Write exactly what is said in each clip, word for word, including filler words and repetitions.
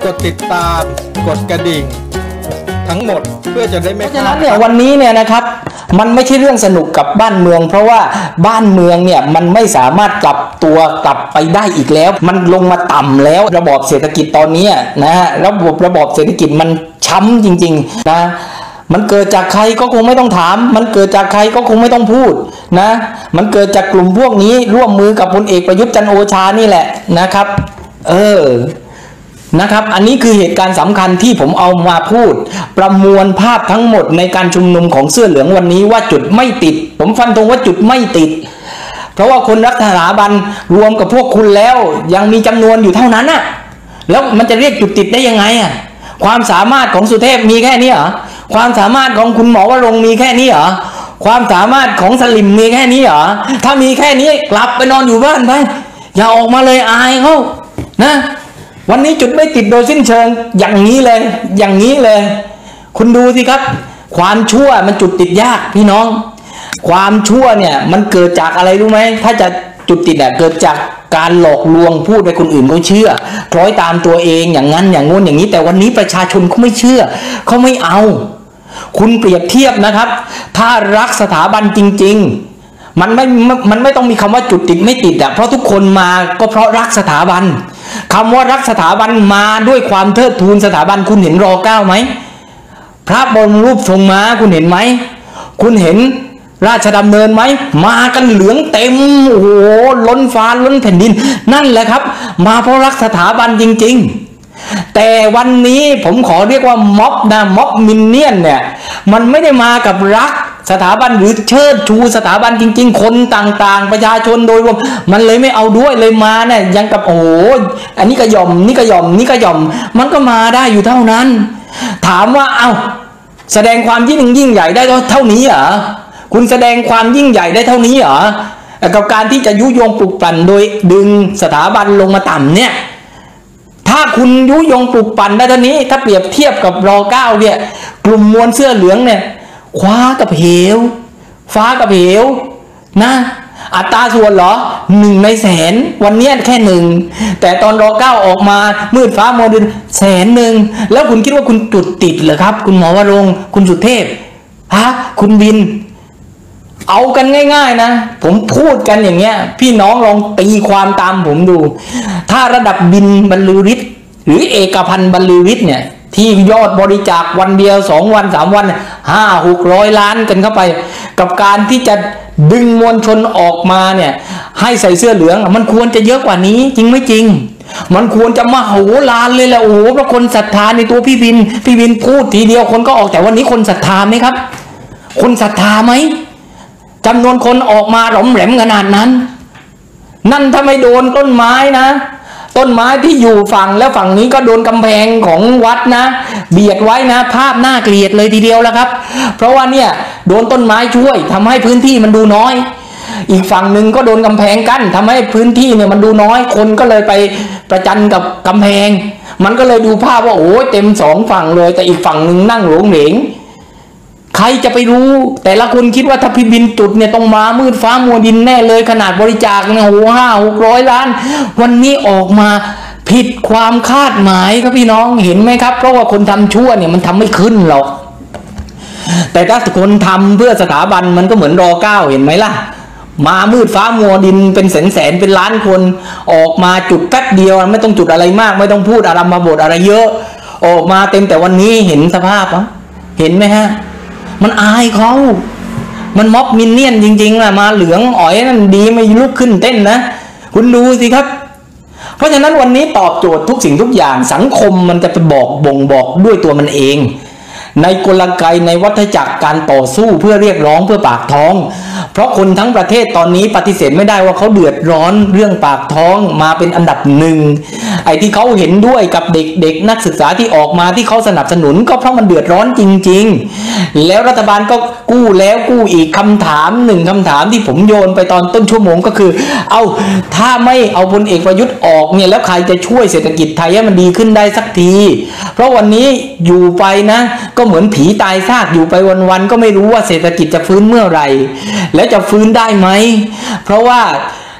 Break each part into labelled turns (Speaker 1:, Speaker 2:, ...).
Speaker 1: กดติดตามกดกระดิ่งทั้งหมดเพื่อจะได้ไม่พลาดเพราะฉะนั้น
Speaker 2: เนี่ยวันนี้เนี่ยนะครับมันไม่ใช่เรื่องสนุกกับบ้านเมืองเพราะว่าบ้านเมืองเนี่ยมันไม่สามารถกลับตัวกลับไปได้อีกแล้วมันลงมาต่ำแล้วระบอบเศรษฐกิจตอนนี้นะฮะระบบระบอบเศรษฐกิจมันช้ำจริงๆนะมันเกิดจากใครก็คงไม่ต้องถามมันเกิดจากใครก็คงไม่ต้องพูดนะมันเกิดจากกลุ่มพวกนี้ร่วมมือกับพลเอกประยุทธ์จันทร์โอชานี่แหละนะครับเออนะครับอันนี้คือเหตุการณ์สำคัญที่ผมเอามาพูดประมวลภาพทั้งหมดในการชุมนุมของเสื้อเหลืองวันนี้ว่าจุดไม่ติดผมฟันธงว่าจุดไม่ติดเพราะว่าคนรักสถาบันรวมกับพวกคุณแล้วยังมีจำนวนอยู่เท่านั้นน่ะแล้วมันจะเรียกจุดติดได้ยังไงอ่ะความสามารถของสุเทพมีแค่นี้เหรอความสามารถของคุณหมอวรงค์มีแค่นี้เหรอความสามารถของสลิมมีแค่นี้เหรอถ้ามีแค่นี้กลับไปนอนอยู่บ้านไปอย่าออกมาเลยอายเขานะวันนี้จุดไม่ติดโดยสิ้นเชิงอย่างนี้เลยอย่างนี้เลยคุณดูสิครับความชั่วมันจุดติดยากพี่น้องความชั่วเนี่ยมันเกิดจากอะไรรู้ไหมถ้าจะจุดติดอ่ะเกิดจากการหลอกลวงพูดให้คนอื่นเขาเชื่อคล้อยตามตัวเองอย่างนั้นอย่างงู้นอย่างนี้แต่วันนี้ประชาชนเขาไม่เชื่อเขาไม่เอาคุณเปรียบเทียบนะครับถ้ารักสถาบันจริงๆมันไม่มันไม่ต้องมีคำว่าจุดติดไม่ติดอ่ะเพราะทุกคนมาก็เพราะรักสถาบันคำว่ารักสถาบันมาด้วยความเทิดทูนสถาบันคุณเห็นรอเก้าไหมพระบรมรูปทรงม้าคุณเห็นไหมคุณเห็นราชดำเนินไหมมากันเหลืองเต็มโอ้โหล้นฟ้าล้นแผ่นดินนั่นแหละครับมาเพราะรักสถาบันจริงๆแต่วันนี้ผมขอเรียกว่าม็อบนะม็อบมินเนี่ยนเนี่ยมันไม่ได้มากับรักสถาบันหรือเชิดชูสถาบันจริงๆคนต่างๆประชาชนโดยรวมมันเลยไม่เอาด้วยเลยมาเนี่ยยังกับโอ้โหอันนี้ก็ยอมนี่ก็ยอมนี่ก็ยอมมันก็มาได้อยู่เท่านั้นถามว่าเอาแสดงความยิ่งยิ่งใหญ่ได้เท่านี้เหรอคุณแสดงความยิ่งใหญ่ได้เท่านี้เหรอกับการที่จะยุยงปลุกปั่นโดยดึงสถาบันลงมาต่ำเนี่ยถ้าคุณยุยงปลุกปั่นได้เท่านี้ถ้าเปรียบเทียบกับรอเก้าเนี่ยกลุ่มมวลเสื้อเหลืองเนี่ยคว้ากับเหวฟ้ากับเหวนะอัตราส่วนเหรอหนึ่งในแสนวันนี้แค่หนึ่งแต่ตอนรอเก้าออกมามืดฟ้ามัวดินแสนหนึ่งแล้วคุณคิดว่าคุณจุดติดเหรอครับคุณหมอวรงค์คุณสุเทพฮะคุณบินเอากันง่ายๆนะผมพูดกันอย่างเงี้ยพี่น้องลองตีความตามผมดูถ้าระดับบินบรรลือฤทธิ์หรือเอกพันธ์บรรลือฤทธิ์เนี่ยที่ยอดบริจาควันเดียวสองวันสามวันห้าหกร้อยล้านกันเข้าไปกับการที่จะดึงมวลชนออกมาเนี่ยให้ใส่เสื้อเหลืองมันควรจะเยอะกว่านี้จริงไม่จริงมันควรจะมาโหฬารเลยแหละโอ้โหเพราะคนศรัทธาในตัวพี่บินพี่บินพูดทีเดียวคนก็ออกแต่วันนี้คนศรัทธาไหมครับคนศรัทธาไหมจำนวนคนออกมาหลอมแหลมขนาดนั้นนั่นถ้าไม่โดนต้นไม้นะต้นไม้ที่อยู่ฝั่งแล้วฝั่งนี้ก็โดนกำแพงของวัดนะเบียดไว้นะภาพน่าเกลียดเลยทีเดียวแล้วครับเพราะว่าเนี่ยโดนต้นไม้ช่วยทำให้พื้นที่มันดูน้อยอีกฝั่งหนึ่งก็โดนกำแพงกั้นทำให้พื้นที่เนี่ยมันดูน้อยคนก็เลยไปประจันกับกำแพงมันก็เลยดูภาพว่าโอ้ยเต็มสองฝั่งเลยแต่อีกฝั่งหนึ่งนั่งหลงเหลงใครจะไปรู้แต่ละคนคิดว่าถ้าพี่บินจุดเนี่ยต้องมามืดฟ้ามัวดินแน่เลยขนาดบริจาคเนี่ยโอ้ห้าหกร้อยล้านวันนี้ออกมาผิดความคาดหมายครับพี่น้องเห็นไหมครับเพราะว่าคนทำชั่วเนี่ยมันทำไม่ขึ้นหรอกแต่ถ้าคนทำเพื่อสถาบันมันก็เหมือนรอเก้าเห็นไหมล่ะมามืดฟ้ามัวดินเป็นแสนแสนเป็นล้านคนออกมาจุดแป๊บเดียวไม่ต้องจุดอะไรมากไม่ต้องพูดอารัมภบทอะไรเยอะออกมาเต็มแต่วันนี้เห็นสภาพอ่ะเห็นไหมฮะมันอายเขามันม็อบมินเนี่ยนจริงๆนะมาเหลืองอ๋อยนั่นดีไม่ลุกขึ้นเต้นนะคุณดูสิครับเพราะฉะนั้นวันนี้ตอบโจทย์ทุกสิ่งทุกอย่างสังคมมันจะไปบอกบ่งบอกด้วยตัวมันเองในกลไกในวัฏจักรการต่อสู้เพื่อเรียกร้องเพื่อปากท้องเพราะคนทั้งประเทศตอนนี้ปฏิเสธไม่ได้ว่าเขาเดือดร้อนเรื่องปากท้องมาเป็นอันดับหนึ่งไอ้ที่เขาเห็นด้วยกับเด็กๆนักศึกษาที่ออกมาที่เขาสนับสนุนก็เพราะมันเดือดร้อนจริงๆแล้วรัฐบาลก็กู้แล้วกู้อีกคำถามหนึ่งคำถามที่ผมโยนไปตอนต้นชั่วโมงก็คือเอาถ้าไม่เอาพลเอกประยุทธ์ออกเนี่ยแล้วใครจะช่วยเศรษฐกิจไทยให้มันดีขึ้นได้สักทีเพราะวันนี้อยู่ไปนะก็เหมือนผีตายซากอยู่ไปวันๆก็ไม่รู้ว่าเศรษฐกิจจะฟื้นเมื่อไหร่และจะฟื้นได้ไหมเพราะว่า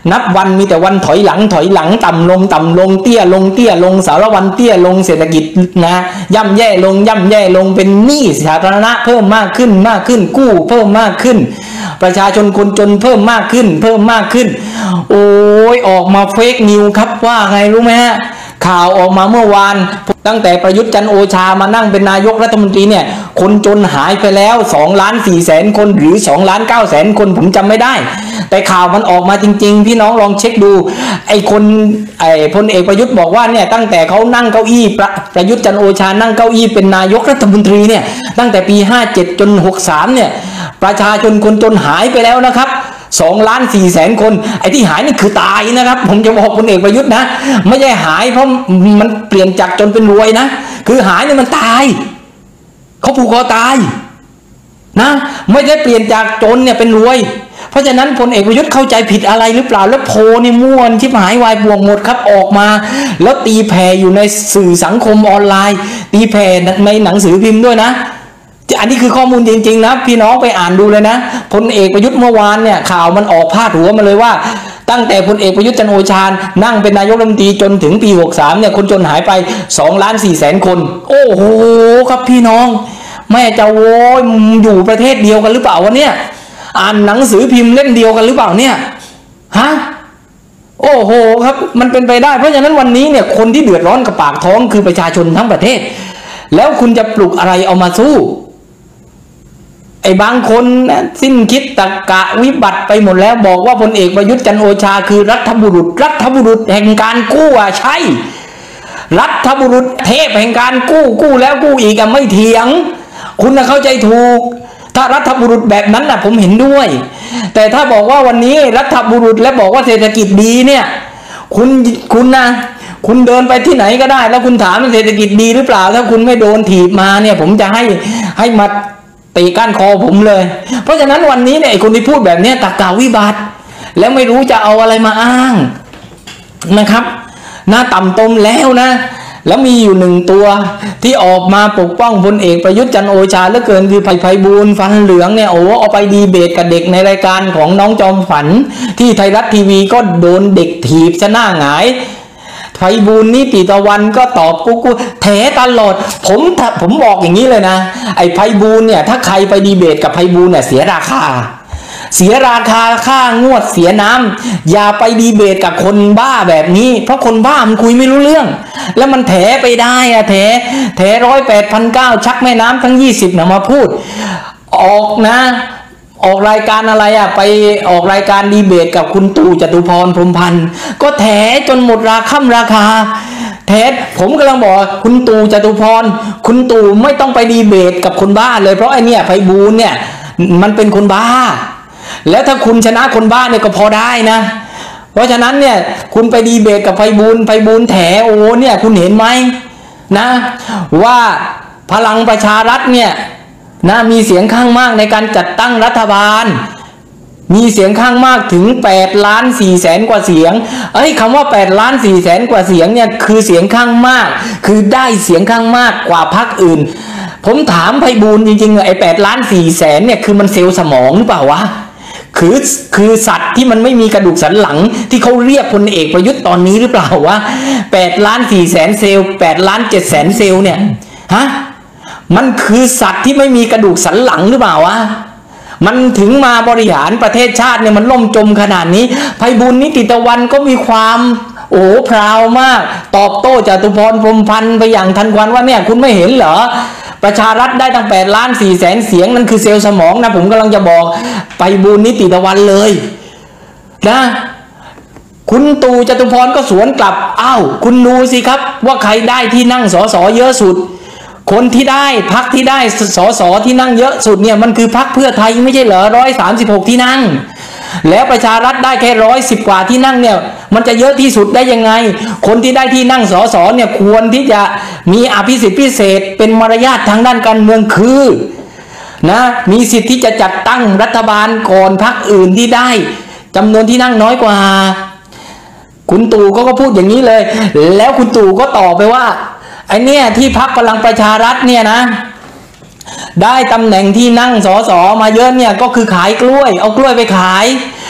Speaker 2: นับวันมีแต่วันถอยหลังถอยหลังต่ำลงต่ำลงเตี้ยลงเตี้ยลงสารวันเตี้ยลงเศรษฐกิจนะย่ำแย่ลงย่ำแย่ลงเป็นหนี้สาธารณะเพิ่มมากขึ้นมากขึ้นกู้เพิ่มมากขึ้นประชาชนคนจนเพิ่มมากขึ้นเพิ่มมากขึ้นโอ้ยออกมาเฟกนิวครับว่าไงรู้ไหมฮะข่าวออกมาเมื่อวานตั้งแต่ประยุทธ์จันทร์โอชามานั่งเป็นนายกรัฐมนตรีเนี่ยคนจนหายไปแล้วสองล้านสี่แสนคนหรือสองล้านเก้าแสนคนผมจำไม่ได้แต่ข่าวมันออกมาจริงๆพี่น้องลองเช็คดูไอ้คนไอ้พลเอกประยุทธ์บอกว่าเนี่ยตั้งแต่เขานั่งเก้าอี้ประประยุทธ์จันทร์โอชานั่งเก้าอี้เป็นนายกรัฐมนตรีเนี่ยตั้งแต่ปีห้าเจ็ดจนหกสามเนี่ยประชาชนคนจนหายไปแล้วนะครับสองล้านสี่แสนคนไอ้ที่หายนี่คือตายนะครับผมจะบอกพลเอกประยุทธ์นะไม่ใช่หายเพราะมันเปลี่ยนจากจนเป็นรวยนะคือหายเนี่ยมันตายเขาผูกคอตายนะไม่ได้เปลี่ยนจากจนเนี่ยเป็นรวยเพราะฉะนั้นพลเอกประยุทธ์เข้าใจผิดอะไรหรือเปล่าแล้วโพนี่ม่วนชิบหายวายป่วงหมดครับออกมาแล้วตีแผ่อยู่ในสื่อสังคมออนไลน์ตีแผ่ในหนังสือพิมพ์ด้วยนะอันนี้คือข้อมูลจริงๆนะพี่น้องไปอ่านดูเลยนะพลเอกประยุทธ์เมื่อวานเนี่ยข่าวมันออกพาดหัวมาเลยว่าตั้งแต่พลเอกประยุทธ์จันทร์โอชานั่งเป็นนายกรัฐมนตรีจนถึงปีหกสามเนี่ยคนจนหายไปสองล้านสี่แสนคนโอ้โหครับพี่น้องแม่จะโว้ยอยู่ประเทศเดียวกันหรือเปล่าวะเนี่ยอ่านหนังสือพิมพ์เล่มเดียวกันหรือเปล่าเนี่ยฮะโอ้โหครับมันเป็นไปได้เพราะฉะนั้นวันนี้เนี่ยคนที่เดือดร้อนกับปากท้องคือประชาชนทั้งประเทศแล้วคุณจะปลุกอะไรเอามาสู้ไอ้บางคนสิ้นคิดตะกะวิบัติไปหมดแล้วบอกว่าพลเอกประยุทธ์จันทร์โอชาคือรัฐบุรุษรัฐบุรุษแห่งการกู้อ่ะใช่รัฐบุรุษเทพแห่งการกู้กู้แล้วกู้อีกอ่ะไม่เถียงคุณน่ะเข้าใจถูกถ้ารัฐบุรุษแบบนั้นน่ะผมเห็นด้วยแต่ถ้าบอกว่าวันนี้รัฐบุรุษและบอกว่าเศรษฐกิจดีเนี่ยคุณคุณนะคุณเดินไปที่ไหนก็ได้แล้วคุณถามว่าเศรษฐกิจดีหรือเปล่าถ้าคุณไม่โดนถีบมาเนี่ยผมจะให้ให้มาตีก้านคอผมเลยเพราะฉะนั้นวันนี้เนี่ยไอ้คนที่พูดแบบนี้ตะกาวิบัติแล้วไม่รู้จะเอาอะไรมาอ้างนะครับหน้าต่ำตมแล้วนะแล้วมีอยู่หนึ่งตัวที่ออกมาปกป้องพลเอกประยุทธ์จันทร์โอชาเหลือเกินคือไผ่ไพบูลย์ฟันเหลืองเนี่ยโอ้เอาไปดีเบตกับเด็กในรายการของน้องจอมขวัญที่ไทยรัฐทีวีก็โดนเด็กถีบซะหน้าหงายไพบูลย์นิติตะวันก็ตอบกูกูแถตลอดผมผมบอกอย่างนี้เลยนะไอ้ไพบูลย์เนี่ยถ้าใครไปดีเบตกับไพบูลย์เนี่ยเสียราคาเสียราคาค่างวดเสียน้ำอย่าไปดีเบตกับคนบ้าแบบนี้เพราะคนบ้ามันคุยไม่รู้เรื่องแล้วมันแถไปได้อะแถแถร้อยแปดพันเก้าชักแม่น้ำทั้งยี่สิบนะมาพูดออกนะออกรายการอะไรอ่ะไปออกรายการดีเบตกับคุณตู่จตุพรพรหมพันธ์ก็แถจนหมดราค่ำราคาแถผมกำลังบอกคุณตู่จตุพรคุณตู่ไม่ต้องไปดีเบตกับคนบ้าเลยเพราะไอเนี่ยไพบูลย์เนี่ยมันเป็นคนบ้าแล้วถ้าคุณชนะคนบ้าเนี่ยก็พอได้นะเพราะฉะนั้นเนี่ยคุณไปดีเบตกับไพบูลย์ไพบูลย์แถโอ้เนี่ยคุณเห็นไหมนะว่าพลังประชารัฐเนี่ยนะมีเสียงข้างมากในการจัดตั้งรัฐบาลมีเสียงข้างมากถึงแปดล้านสี่แสนกว่าเสียงเอ้ยคำว่าแปดล้านสี่แสนกว่าเสียงเนี่ยคือเสียงข้างมากคือได้เสียงข้างมากกว่าพรรคอื่นผมถามไพบูลย์จริงๆไอ้แปดล้านสี่แสนเนี่ยคือมันเซลล์สมองหรือเปล่าวะคือคือสัตว์ที่มันไม่มีกระดูกสันหลังที่เขาเรียกพลเอกประยุทธ์ตอนนี้หรือเปล่าวะแปดล้านสี่แสนเซลล์แปดล้านเจ็ดแสนเซลล์เนี่ยฮะมันคือสัตว์ที่ไม่มีกระดูกสันหลังหรือเปล่าวะมันถึงมาบริหารประเทศชาติเนี่ยมันล่มจมขนาดนี้ไพบูลย์นิติตะวันก็มีความโอ้พราวมากตอบโต้จตุพรพรหมพันธ์ไปอย่างทันควันว่าเนี่ยคุณไม่เห็นเหรอประชารัฐได้ตั้งแปดล้านสี่แสนเสียงนั่นคือเซลล์สมองนะผมกำลังจะบอกไพบูลย์นิติตะวันเลยนะคุณตู่จตุพรก็สวนกลับอ้าวคุณดูสิครับว่าใครได้ที่นั่งสสเยอะสุดคนที่ได้พรรคที่ได้สสที่นั่งเยอะสุดเนี่ยมันคือพรรคเพื่อไทยไม่ใช่เหรอร้อยสามสิบหกที่นั่งแล้วประชารัฐได้แค่ร้อยสิบกว่าที่นั่งเนี่ยมันจะเยอะที่สุดได้ยังไงคนที่ได้ที่นั่งสสเนี่ยควรที่จะมีอภิสิทธิ์พิเศษเป็นมารยาททางด้านการเมืองคือนะมีสิทธิ์ที่จะจัดตั้งรัฐบาลก่อนพรรคอื่นที่ได้จำนวนที่นั่งน้อยกว่าคุณตู่ก็ก็พูดอย่างนี้เลยแล้วคุณตู่ก็ตอบไปว่าไอ้เนี่ยที่พรรคพลังประชารัฐเนี่ยนะได้ตำแหน่งที่นั่งสสมาเยอะเนี่ยก็คือขายกล้วยเอากล้วยไปขาย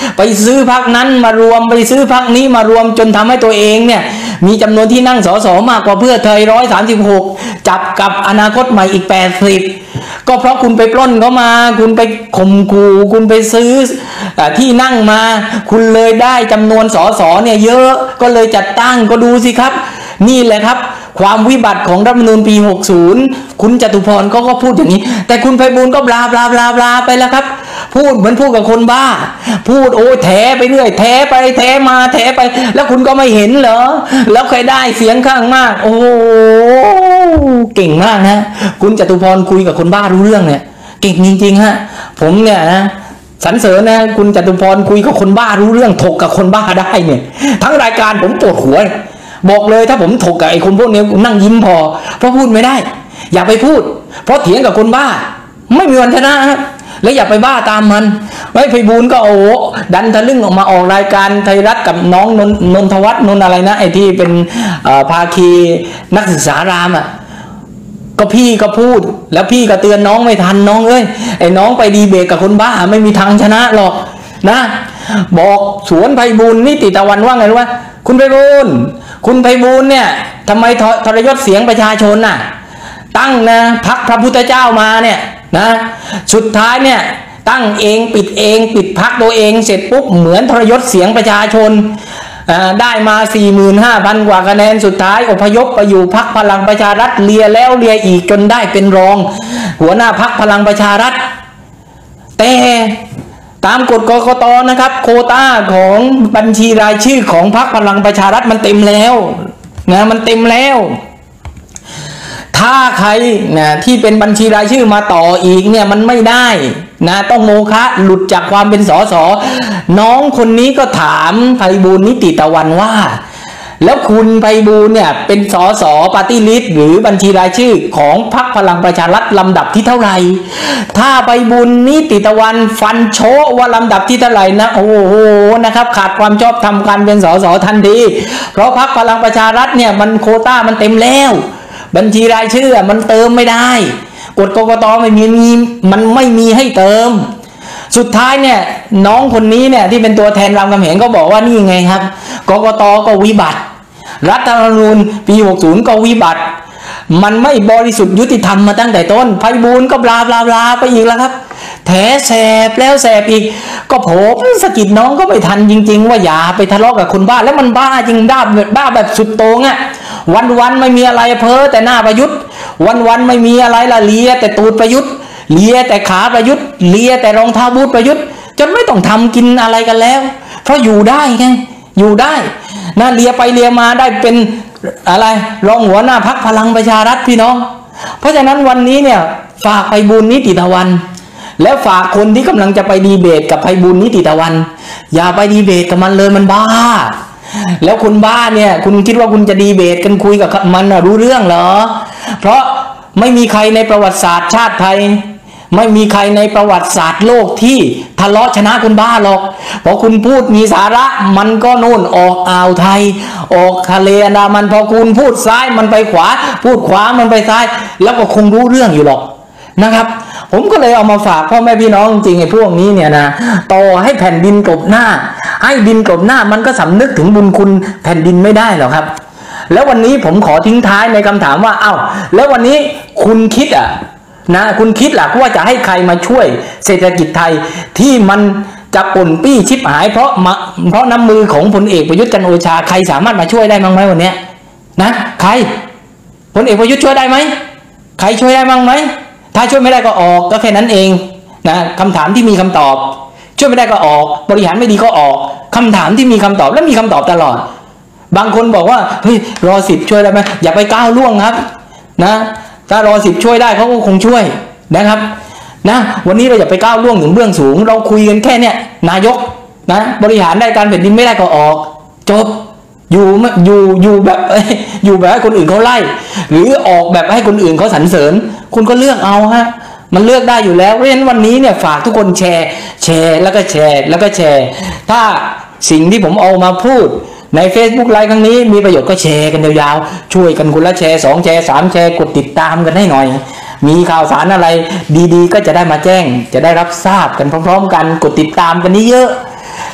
Speaker 2: ไปซื้อพรรคนั้นมารวมไปซื้อพรรคนี้มารวมจนทำให้ตัวเองเนี่ยมีจำนวนที่นั่งสสมากกว่าเพื่อไทยร้อยสามสิบหกจับกับอนาคตใหม่อีกแปดสิบก็เพราะคุณไปปล้นเขามาคุณไปข่มขู่คุณไปซื้อที่นั่งมาคุณเลยได้จำนวนสสเนี่ยเยอะก็เลยจัดตั้งก็ดูสิครับนี่แหละครับความวิบัติของรัฐธรรมนูญปีหกสิบคุณจตุพรก็ก็พูดอย่างนี้แต่คุณไพบูลย์ก็บลาบลาบลาบลาไปแล้วครับพูดเหมือนพูดกับคนบ้าพูดโอ้แถไปเรื่อยแถไปแถมาแถไปแล้วคุณก็ไม่เห็นเหรอแล้วใครได้เสียงข้างมากโอ้เก่งมากนะคุณจตุพรคุยกับคนบ้ารู้เรื่องเนี่ยเก่งจริงๆฮะผมเนี่ยนะสรรเสริญนะคุณจตุพรคุยกับคนบ้ารู้เรื่องถกกับคนบ้าได้เนี่ยทั้งรายการผมปวดหัวบอกเลยถ้าผมถกกับไอ้คนพวกนี้นั่งยิ้มพอเพราะพูดไม่ได้อย่าไปพูดเพราะเถียงกับคนบ้าไม่มีวันชนะครับแล้วอย่าไปบ้าตามมันไอ้ไพบูลย์ก็โอ้ดันทะลึ่งออกมาออกรายการไทยรัฐกับน้องนนนนทวัฒน์นนอะไรนะไอ้ที่เป็นภาคีนักศึกษารามอ่ะก็พี่ก็พูดแล้วพี่ก็เตือนน้องไม่ทันน้องเอ้ยไอ้น้องไปดีเบตกับคนบ้าไม่มีทางชนะหรอกนะบอกสวนไพบูลย์นิติตะวันว่าไงรู้ไหมคุณไพบูลย์คุณไพบูลย์เนี่ยทำไมทรยศเสียงประชาชนน่ะตั้งนะพรรคพระพุทธเจ้ามาเนี่ยนะสุดท้ายเนี่ยตั้งเองปิดเองปิดพรรคตัวเองเสร็จปุ๊บเหมือนทรยศเสียงประชาชนได้มา สี่หมื่นห้าพัน กว่าคะแนนสุดท้ายอพยพไปอยู่พรรคพลังประชารัฐเลียแล้วเลียอีกจนได้เป็นรองหัวหน้าพรรคพลังประชารัฐแต่ตามกฎกกตนะครับโควต้าของบัญชีรายชื่อของพรรคพลังประชารัฐมันเต็มแล้วนะมันเต็มแล้วถ้าใครนะที่เป็นบัญชีรายชื่อมาต่ออีกเนี่ยมันไม่ได้นะต้องโมฆะหลุดจากความเป็นสสน้องคนนี้ก็ถามไพบูลย์นิติตะวันว่าแล้วคุณไพบูลย์เนี่ยเป็นสสปาร์ตี้ลิสต์หรือบัญชีรายชื่อของพรรคพลังประชารัฐลำดับที่เท่าไหร่ถ้าไพบูลย์นิติตะวันฟันโชว่าลำดับที่เท่าไหร่นะโอ้โหนะครับขาดความชอบธรรมการเป็นสสทันทีเพราะพรรคพลังประชารัฐเนี่ยมันโควต้ามันเต็มแล้วบัญชีรายชื่อมันเติมไม่ได้กฎกกตไม่มีมันไม่มีให้เติมสุดท้ายเนี่ยน้องคนนี้เนี่ยที่เป็นตัวแทนรามคำแหงก็บอกว่านี่ไงครับกกตก็วิบัติรัฐธรรมนูญปีหกสิบก็วิบัติมันไม่บริสุทธิ์ยุติธรรมมาตั้งแต่ต้นไพบูลย์ก็บลาบลาบลาไปอีกแล้วครับแถแสบแล้วแสบอีกก็ผมสะกิดน้องก็ไม่ทันจริงๆว่าอย่าไปทะเลาะกับคนบ้าแล้วมันบ้าจริงบ้าบ้าแบบสุดโต่งอ่ะวันวันไม่มีอะไรเพ้อแต่หน้าประยุทธ์วันวันไม่มีอะไรละเลียแต่ตูดประยุทธ์เลียแต่ขาประยุทธ์เลียแต่รองเท้าบูทประยุทธ์จนไม่ต้องทำกินอะไรกันแล้วเพราะอยู่ได้ไงอยู่ได้นะเลียไปเลียมาได้เป็นอะไรรองหัวหน้าพรรคพลังประชารัฐพี่น้องเพราะฉะนั้นวันนี้เนี่ยฝากไพบูลย์นิติตะวันแล้วฝากคนที่กำลังจะไปดีเบตกับไพบูลย์นิติตะวันอย่าไปดีเบตกับมันเลยมันบ้าแล้วคุณบ้าเนี่ยคุณคิดว่าคุณจะดีเบตกันคุยกับมันรู้เรื่องเหรอเพราะไม่มีใครในประวัติศาสตร์ชาติไทยไม่มีใครในประวัติศาสตร์โลกที่ทะเลาะชนะคุณบ้าหรอกพอคุณพูดมีสาระมันก็โน่นออกอ่าวไทยออกทะเลอันดามันพอคุณพูดซ้ายมันไปขวาพูดขวามันไปซ้ายแล้วก็คงรู้เรื่องอยู่หรอกนะครับผมก็เลยเอามาฝากพ่อแม่พี่น้องจริงไอ้พวกนี้เนี่ยนะต่อให้แผ่นดินกลบหน้าให้ดินกลบหน้ามันก็สำนึกถึงบุญคุณแผ่นดินไม่ได้หรอกครับแล้ววันนี้ผมขอทิ้งท้ายในคำถามว่าเอ้าแล้ววันนี้คุณคิดอ่ะนะคุณคิดหรอว่าจะให้ใครมาช่วยเศรษฐกิจไทยที่มันจะป่นปี้ชิบหายเพราะมาเพราะน้ำมือของพลเอกประยุทธ์จันทร์โอชาใครสามารถมาช่วยได้บ้างไหมวันนี้นะใครพลเอกประยุทธ์ช่วยได้ไหมใครช่วยได้บ้างไหมถ้าช่วยไม่ได้ก็ออกก็แค่นั้นเองนะคำถามที่มีคำตอบช่วยไม่ได้ก็ออกบริหารไม่ดีก็ออกคำถามที่มีคำตอบและมีคำตอบตลอดบางคนบอกว่าเฮ้ยรอสิบช่วยได้ไหมอย่าไปก้าวล่วงครับนะถ้ารอสิบช่วยได้เขาก็คงช่วยนะครับนะวันนี้เราอย่าไปก้าวล่วงถึงเบื้องสูงเราคุยกันแค่เนี้ยนายกนะบริหารได้การแผ่นดินไม่ได้ก็ออกจบอยู่อยู่อยู่แบบอยู่แบบให้คนอื่นเขาไล่หรือออกแบบให้คนอื่นเขาสรรเสริญคุณก็เลือกเอาฮะมันเลือกได้อยู่แล้วเพราะฉะนั้นวันนี้เนี่ยฝากทุกคนแชร์แชร์แล้วก็แชร์แล้วก็แชร์ถ้าสิ่งที่ผมเอามาพูดใน Facebook ไลฟ์ครั้งนี้มีประโยชน์ก็แชร์กันยาวๆช่วยกันคนละแชร์สองแชร์สามแชร์กดติดตามกันให้หน่อยมีข่าวสารอะไรดีๆก็จะได้มาแจ้งจะได้รับทราบกันพร้อมๆกันกดติดตามกันนี้เยอะ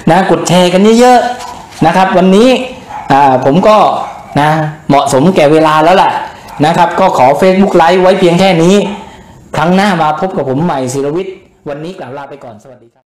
Speaker 2: นะกดแชร์กันเยอะๆนะครับวันนี้อ่าผมก็นะเหมาะสมแก่เวลาแล้วแหละนะครับก็ขอ Facebook ไลฟ์ไว้เพียงแค่นี้ครั้งหน้ามาพบกับผมใหม่ศิรวิทย์วันนี้กล่าวลาไปก่อนสวัสดีครับ